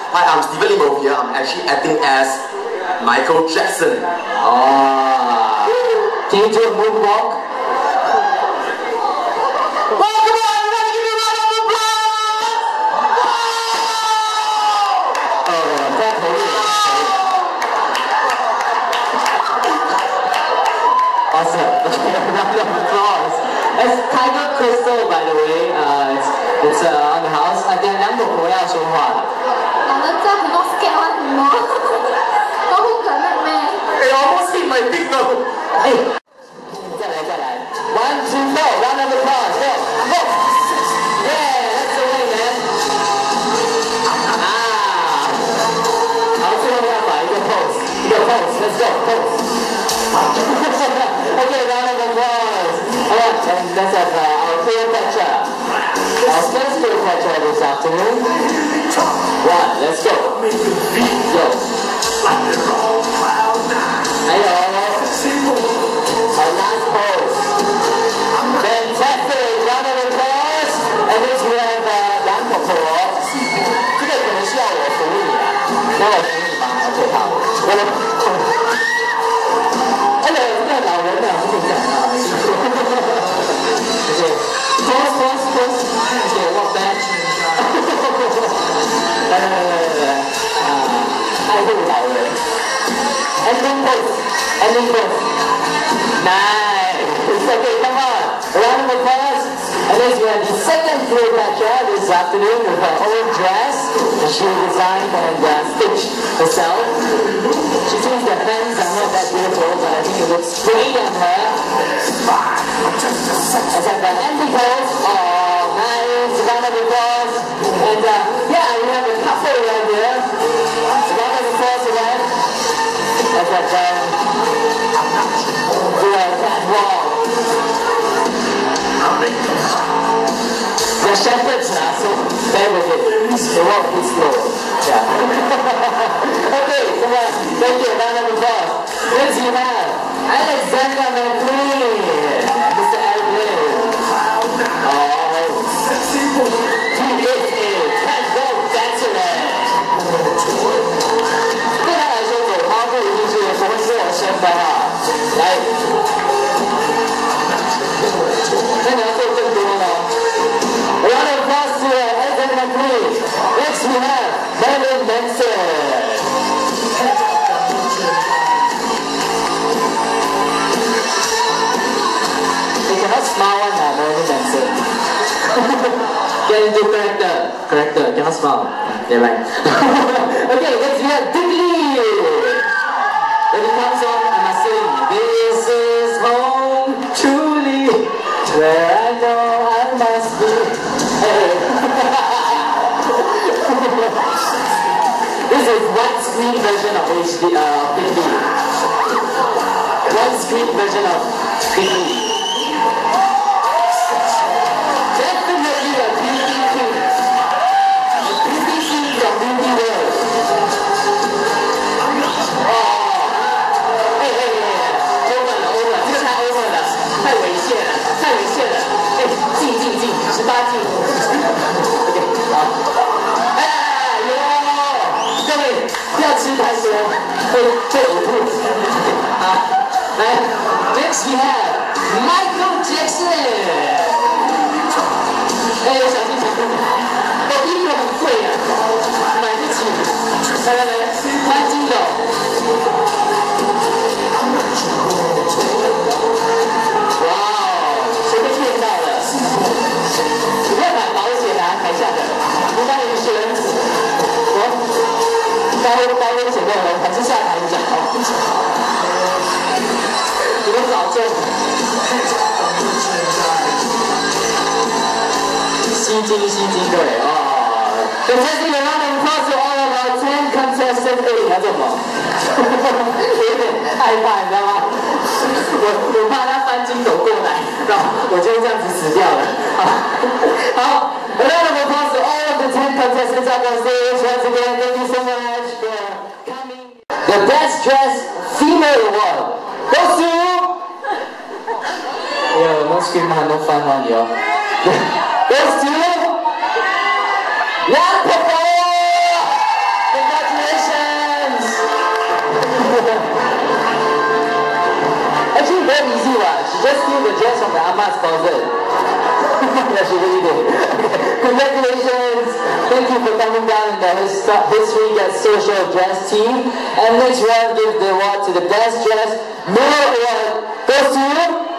Hi, I'm Steven Lim over here. I'm actually acting as Michael Jackson. Oh. Can you do a moonwalk? Oh, come on, everybody, give me a round of applause! Oh, that awesome. Okay, a round of applause. It's Tiger Crystal, by the way. It's on the house. 等下两朵婆要说话了。 真係好 scare 我，我好緊張咩？ It almost hit my big nose. 哎，再来 ，1, 2, 4 round of applause. Go. Yeah, that's the way, man. 好，最后要摆一个 pose. Let's go, pose. Okay, round of applause. Alright, and let's have our Cleopatra. Our first Cleopatra this afternoon. 1, let's go. Go. Hello. Our last pose. Fantastic. Round of applause. And this we have 杨婆婆。这个可能需要我服务你啊。那我服务你吗 ？OK， 好。老人的不讲啊，谢谢。Pose， 谢谢 walk back。来，爱护老人。Ending pose。Nice. Okay, come on. A round of applause. And this we have the second Cleopatra this afternoon with her own dress. She designed and stitched herself. She thinks the hands are not that beautiful, but I think it looks great on her. As at the ending pose, oh, nice, round of applause. And yeah, we have a couple right here. Round of applause again. As at the catwalk. The shepherds are so bear with it. They walk too slow. Yeah. Okay, come on. Thank you. Round of applause. Next you have Alexander McQueen. Mr. Alvin. Oh. He is a catwalk dancer. 对他来说，走花步一定是不会是我先锋啊。来，那你要做更多呢。A round of applause to Alexander McQueen. Next we have Marilyn Manson. You cannot smile on Marilyn Manson. Get into character. Cannot smile. Never mind. Okay, next we have Dick Lee. When it comes on, I must sing. This is home, truly, where I know I must be. Hey. This is one screen version of Dick Lee. One screen version of Dick Lee. Definitely a beauty king. A beauty king from Beauty World. Oh. Hey. Over 了，这个太 over 了，太猥亵了。哎，进，18禁。OK， 好。各位不要吃太多，会呕吐。好，来 ，Next we have Michael Jackson。哎，小心！我衣服很贵啊，买不起。来，翻筋斗。哇哦，谁被骗到了？你不要买保险啊，台下的，你帮你选。该危险的人还是下台比较好。你们保证。吸睛，对哦。Fantastic round of applause to all of our 10 contestants. 哎，你要做什么？我有点害怕，你知道吗？我怕他翻筋斗过来，然后我就这样子死掉了。好，a round of applause to all of the 10 contestants up on stage. Once again, thank you so much for coming. The Best Dressed Female Award goes to. Yo, no scream, no fun on you. Goes to. One performer. easy one. She just steal the dress from the Amma's closet. Yeah, she really did. Congratulations. Thank you for coming down in the History Gets Social dress team. And next round, give the award to the best dress. Male award goes to you.